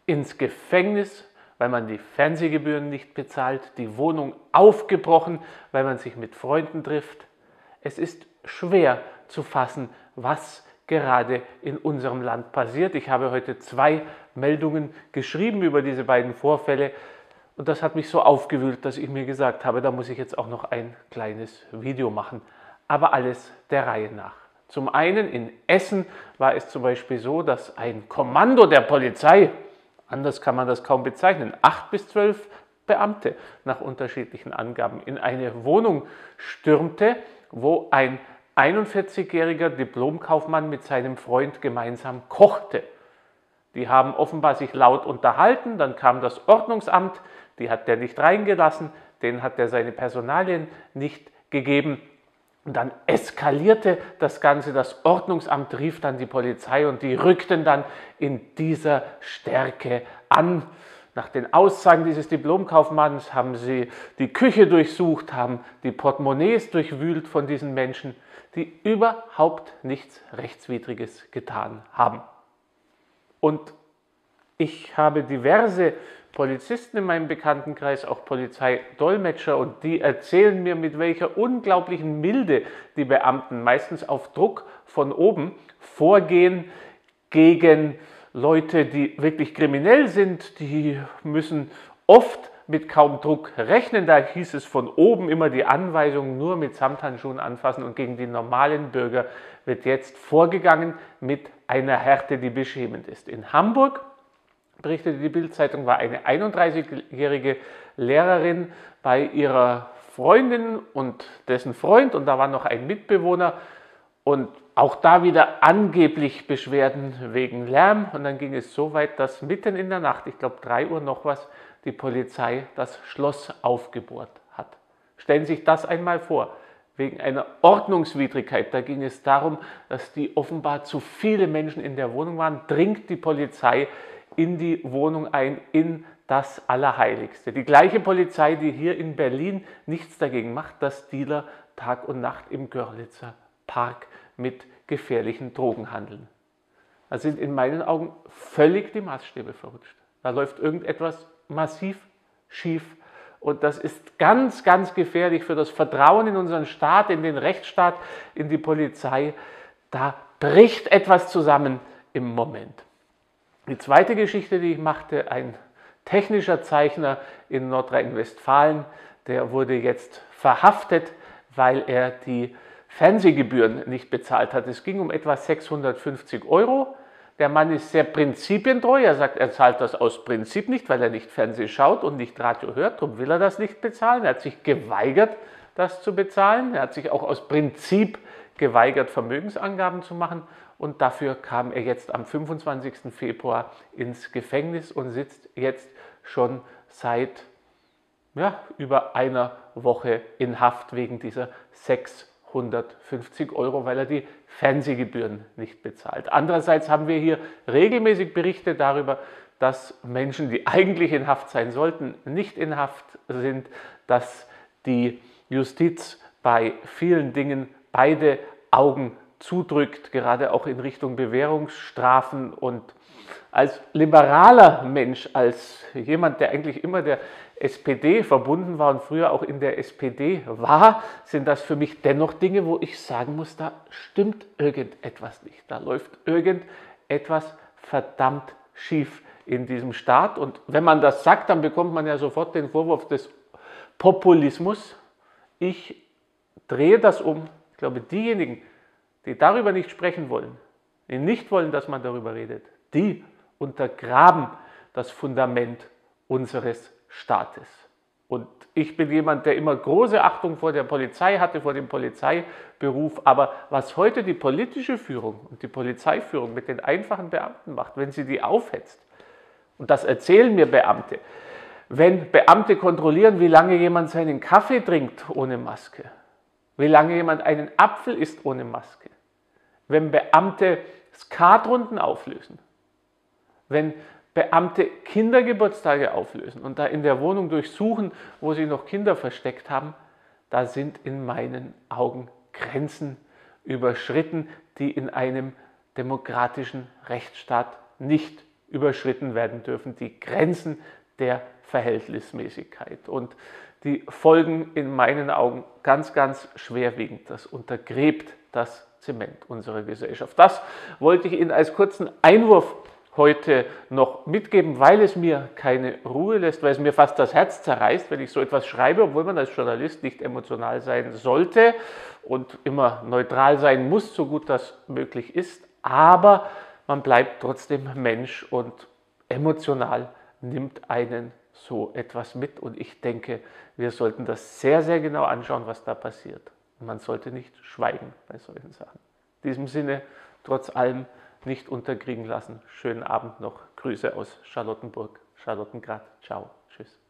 ins Gefängnis, weil man die Fernsehgebühren nicht bezahlt, die Wohnung aufgebrochen, weil man sich mit Freunden trifft. Es ist schwer zu fassen, was gerade in unserem Land passiert. Ich habe heute 2 Meldungen geschrieben über diese beiden Vorfälle und das hat mich so aufgewühlt, dass ich mir gesagt habe, da muss ich jetzt auch noch ein kleines Video machen. Aber alles der Reihe nach. Zum einen in Essen war es zum Beispiel so, dass ein Kommando der Polizei, anders kann man das kaum bezeichnen, 8 bis 12 Beamte nach unterschiedlichen Angaben in eine Wohnung stürmte, wo ein 41-jähriger Diplomkaufmann mit seinem Freund gemeinsam kochte. Die haben offenbar sich laut unterhalten, dann kam das Ordnungsamt, die hat der nicht reingelassen, denen hat der seine Personalien nicht gegeben. Und dann eskalierte das Ganze, das Ordnungsamt rief dann die Polizei und die rückten dann in dieser Stärke an. Nach den Aussagen dieses Diplomkaufmanns haben sie die Küche durchsucht, haben die Portemonnaies durchwühlt von diesen Menschen, die überhaupt nichts Rechtswidriges getan haben. Und ich habe diverse Polizisten in meinem Bekanntenkreis, auch Polizeidolmetscher, und die erzählen mir, mit welcher unglaublichen Milde die Beamten meistens auf Druck von oben vorgehen gegen Leute, die wirklich kriminell sind. Die müssen oft mit kaum Druck rechnen. Da hieß es von oben immer die Anweisung, nur mit Samthandschuhen anfassen, und gegen die normalen Bürger wird jetzt vorgegangen mit einer Härte, die beschämend ist. In Hamburg, berichtete die Bild-Zeitung, war eine 31-jährige Lehrerin bei ihrer Freundin und dessen Freund, und da war noch ein Mitbewohner, und auch da wieder angeblich Beschwerden wegen Lärm, und dann ging es so weit, dass mitten in der Nacht, ich glaube 3 Uhr noch was, die Polizei das Schloss aufgebohrt hat. Stellen Sie sich das einmal vor. Wegen einer Ordnungswidrigkeit, da ging es darum, dass die offenbar zu viele Menschen in der Wohnung waren, dringt die Polizei in die Wohnung ein, in das Allerheiligste. Die gleiche Polizei, die hier in Berlin nichts dagegen macht, dass Dealer Tag und Nacht im Görlitzer Park mit gefährlichen Drogen handeln. Da sind in meinen Augen völlig die Maßstäbe verrutscht. Da läuft irgendetwas massiv schief. Und das ist ganz, ganz gefährlich für das Vertrauen in unseren Staat, in den Rechtsstaat, in die Polizei. Da bricht etwas zusammen im Moment. Die zweite Geschichte, die ich machte, ein technischer Zeichner in Nordrhein-Westfalen, der wurde jetzt verhaftet, weil er die Fernsehgebühren nicht bezahlt hat. Es ging um etwa 650 €. Der Mann ist sehr prinzipientreu. Er sagt, er zahlt das aus Prinzip nicht, weil er nicht Fernsehen schaut und nicht Radio hört. Darum will er das nicht bezahlen. Er hat sich geweigert, das zu bezahlen. Er hat sich auch aus Prinzip geweigert, Vermögensangaben zu machen. Und dafür kam er jetzt am 25. Februar ins Gefängnis und sitzt jetzt schon seit über einer Woche in Haft wegen dieser 650 €, weil er die Fernsehgebühren nicht bezahlt. Andererseits haben wir hier regelmäßig Berichte darüber, dass Menschen, die eigentlich in Haft sein sollten, nicht in Haft sind, dass die Justiz bei vielen Dingen beide Augen zudrückt, gerade auch in Richtung Bewährungsstrafen. Und als liberaler Mensch, als jemand, der eigentlich immer der SPD verbunden war und früher auch in der SPD war, sind das für mich dennoch Dinge, wo ich sagen muss, da stimmt irgendetwas nicht. Da läuft irgendetwas verdammt schief in diesem Staat. Und wenn man das sagt, dann bekommt man ja sofort den Vorwurf des Populismus. Ich drehe das um. Ich glaube, diejenigen, die darüber nicht sprechen wollen, die nicht wollen, dass man darüber redet, die untergraben das Fundament unseres Staates. Und ich bin jemand, der immer große Achtung vor der Polizei hatte, vor dem Polizeiberuf. Aber was heute die politische Führung und die Polizeiführung mit den einfachen Beamten macht, wenn sie die aufhetzt, und das erzählen mir Beamte, wenn Beamte kontrollieren, wie lange jemand seinen Kaffee trinkt ohne Maske, wie lange jemand einen Apfel isst ohne Maske, wenn Beamte Skatrunden auflösen, wenn Beamte Kindergeburtstage auflösen und da in der Wohnung durchsuchen, wo sie noch Kinder versteckt haben, da sind in meinen Augen Grenzen überschritten, die in einem demokratischen Rechtsstaat nicht überschritten werden dürfen, die Grenzen der Verhältnismäßigkeit. Und die Folgen in meinen Augen ganz, ganz schwerwiegend. Das untergräbt das Zement unserer Gesellschaft. Das wollte ich Ihnen als kurzen Einwurf heute noch mitgeben, weil es mir keine Ruhe lässt, weil es mir fast das Herz zerreißt, wenn ich so etwas schreibe, obwohl man als Journalist nicht emotional sein sollte und immer neutral sein muss, so gut das möglich ist. Aber man bleibt trotzdem Mensch und emotional nimmt einen so etwas mit. Und ich denke, wir sollten das sehr, sehr genau anschauen, was da passiert. Und man sollte nicht schweigen bei solchen Sachen. In diesem Sinne, trotz allem nicht unterkriegen lassen. Schönen Abend noch. Grüße aus Charlottenburg, Charlottengrad. Ciao. Tschüss.